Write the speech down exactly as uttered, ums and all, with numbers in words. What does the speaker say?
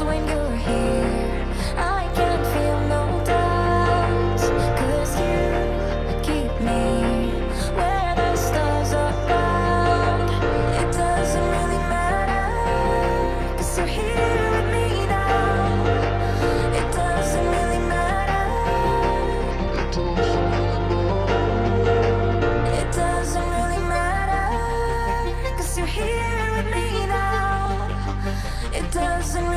when you're here. I can't feel no doubts, 'cause you keep me where the stars are bound. It doesn't really matter, 'cause you're here with me now. It doesn't really matter. It doesn't really matter, 'cause you're here with me now. It doesn't